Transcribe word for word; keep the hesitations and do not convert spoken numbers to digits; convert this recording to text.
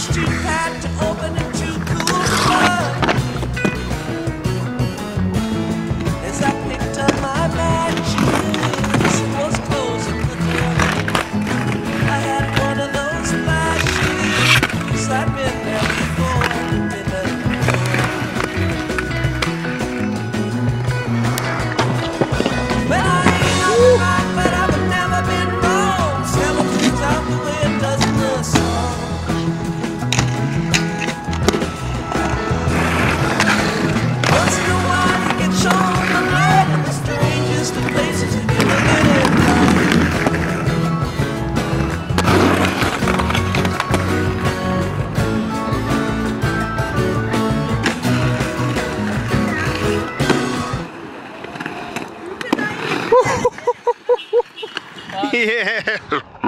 too packed to open and too cool to love. As I picked up my bag of shoes, was closing the door. I had one of those flashes, I'd been there before. Didn't well, I ain't all right, but I've never been wrong. Seven things out the way it does in the song. Once in a while you get shown the light in the strangest of places if you look at it right. Yeah.